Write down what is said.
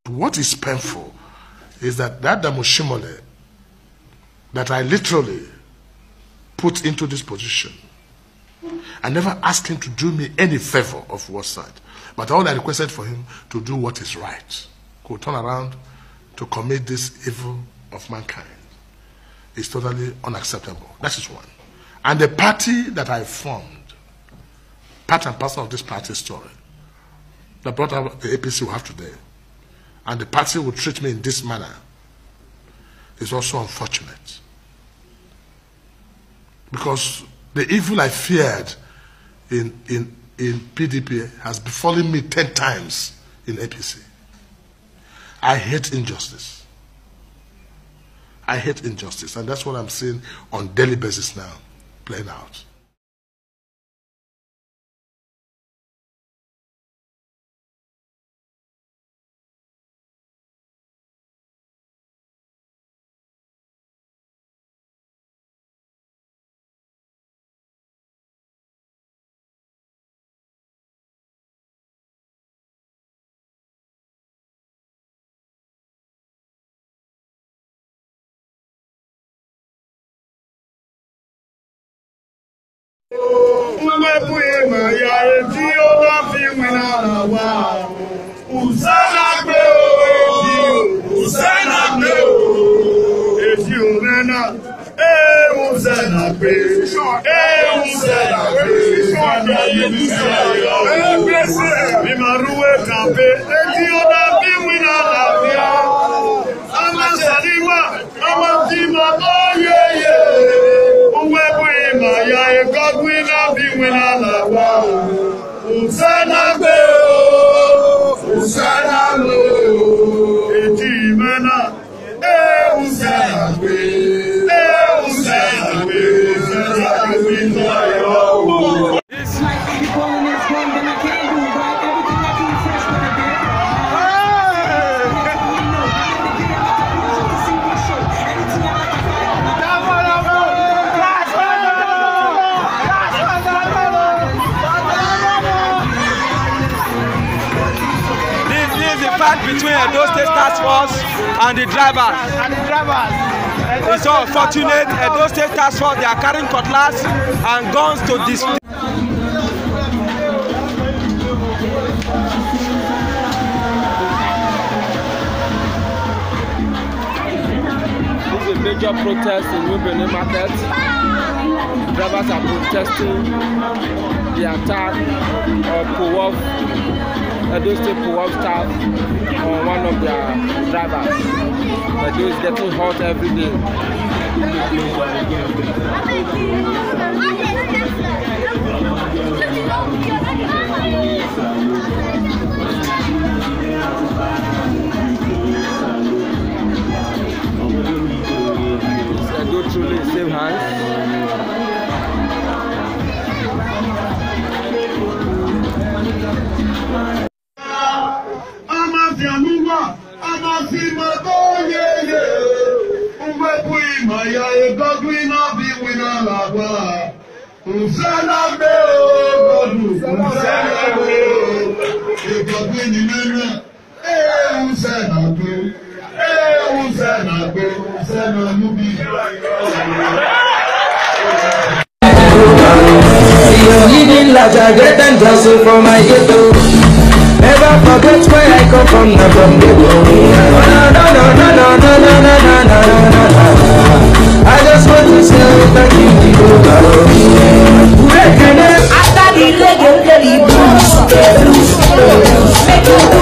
What is painful is that Damoshimole that I literally put into this position, I never asked him to do me any favor of what side, but all I requested for him to do what is right, to turn around to commit this evil of mankind is totally unacceptable. That is one. And the party that I formed, part and parcel of this party story, that brought out the APC we have today, and the party will treat me in this manner, is also unfortunate. Because the evil I feared in PDP has befallen me 10 times in APC. I hate injustice. I hate injustice, and that's what I'm seeing on daily basis now, playing out. Between Edo State Task Force and the drivers. It's so unfortunate. Edo State Task Force, they are carrying cutlass and guns to display. This is a major protest in New Benin Market. Drivers are protesting the attack of Powov, Edo State Powov staff on one of their drivers. Edo is getting hot every day. Edo truly save hands. Living large, I get and dancing for my ghetto. Never forget where I come from, not from the I just want to say thank you, After the